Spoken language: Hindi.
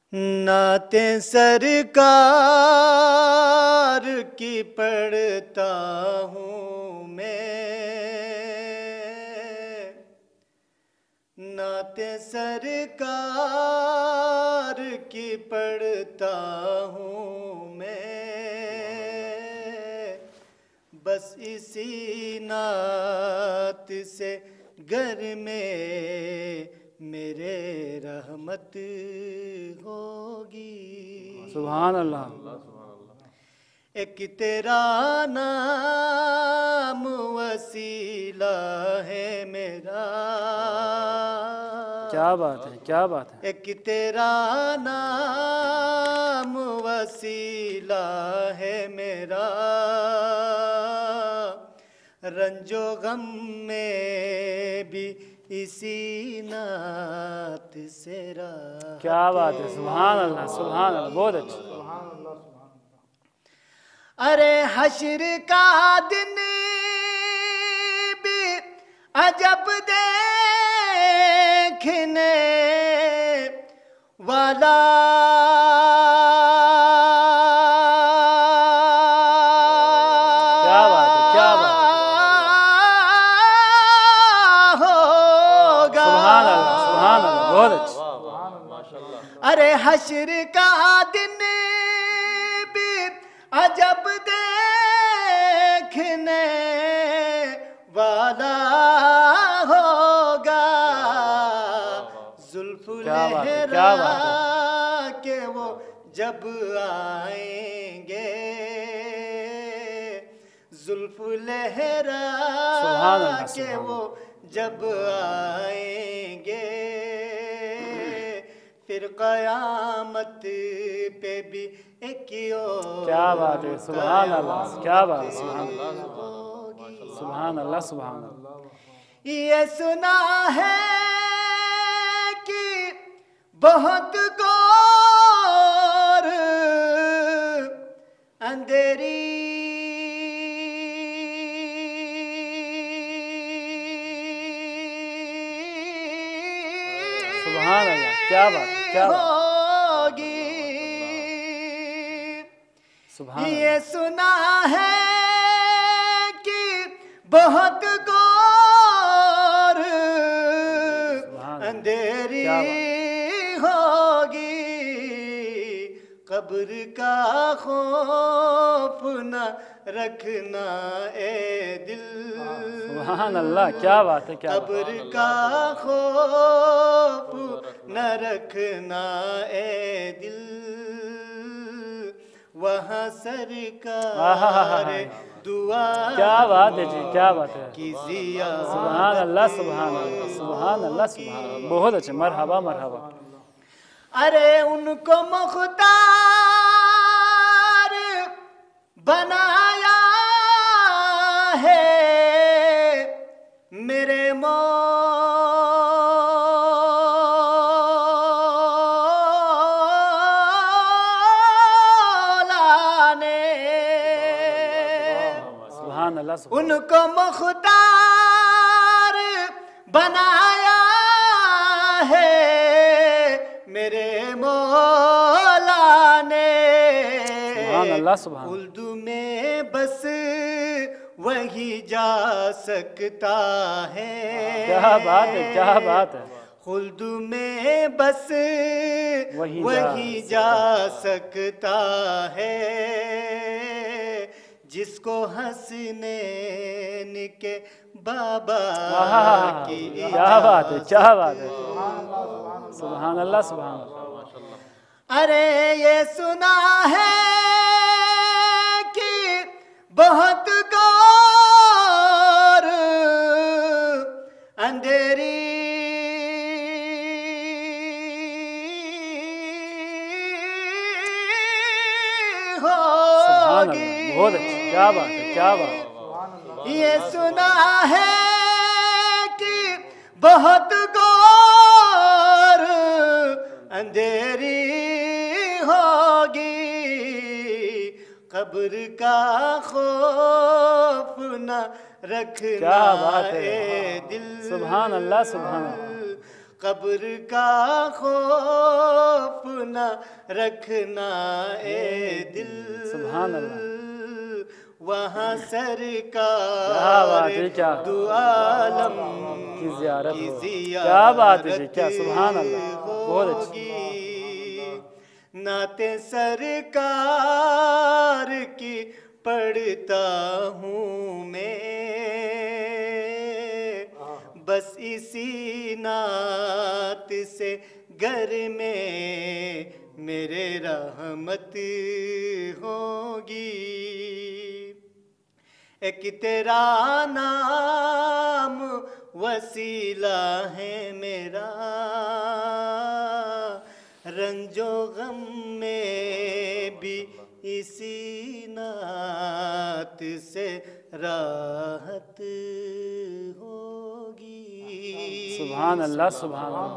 नाते सरकार की पढ़ता हूँ मैं, नाते सरकार की पढ़ता हूँ मैं, बस इसी नात से घर में मेरे रहमत होगी। सुभान अल्लाह। एक तेरा नाम वसीला है मेरा, क्या बात है, क्या बात है। एक तेरा नाम वसीला है मेरा, रंजो गम में भी इसी नात से राहत। क्या बात है, सुभान अल्लाह, सुभान अल्लाह, बहुत अच्छा। अरे हश्र का दिन भी अजब देखने वाला, क्या बात है, क्या बात है। होगा। सुभान अल्लाह, सुभान अल्लाह, बहुत अच्छा। अरे हश्र का दिन भी अजब देखने वाला होगा, जुल्फ लहरा के वो जब आएंगे, जुल्फ लहरा के वो जब आएंगे, फिर कयामत पे भी एक और। क्या बात है, सुभान अल्लाह, क्या बात है, सुभान अल्लाह, सुभान अल्लाह, सुभान अल्लाह। ये सुना है कि बहुत गौर अंधेरी सुभान अल्लाह, क्या बात है, क्या बात होगी। सुभान ये सुना है कि बहुत गौर अंधेरी होगी, कब्र का खौफ न रखना ए दिल। सुभान अल्लाह, क्या बात है, क्या बात है। कब्र का खौफ न रखना ए दिल, वहाँ सरकार दुआ। क्या बात है जी, क्या बात है। कीजिए सुभान अल्लाह, सुभान अल्लाह, सुभान अल्लाह, सुभान अल्लाह, बहुत अच्छे। मरहबा, मरहबा। अरे उनको मुख्तार बनाया है मेरे मौला ने, सुभान अल्लाह, उनको मुख्तार बनाया है मेरे मौला ने। सुभान अल्लाह, सुभान। उर्दू में बस वही जा सकता है। क्या बात है, क्या बात है। खुल्द में बस वही जा सकता है, जिसको हंसनैन के बाबा की। क्या बात है, क्या बात है। सुभान अल्लाह, सुभान अल्लाह। अरे ये सुना है कि बहुत गौर अंधेरी होगी। बहुत अच्छी, क्या बात है, क्या बात है। ये सुना है कि बहुत गौर अंधेरी होगी, कब्र का खौफ न रखना क्या बात है। ए दिल। सुभान अल्लाह, सुभान अल्लाह। कब्र का खौफ न रखना ए दिल, सुभान अल्लाह। वहाँ क्या सरकार बात है, क्या दो आलम की जियारत की हो, क्या बात है जी, क्या जियारत सुभान अल्लाह, बहुत अच्छी। होगी। नाते सरकार की पढ़ता हूँ मैं, बस इसी नात से घर में मेरे रहमत होगी। एक तेरा नाम वसीला है मेरा, रंजो गम में भी इसी नात से राहत होगी। सुभान अल्लाह, सुभान अल्लाह।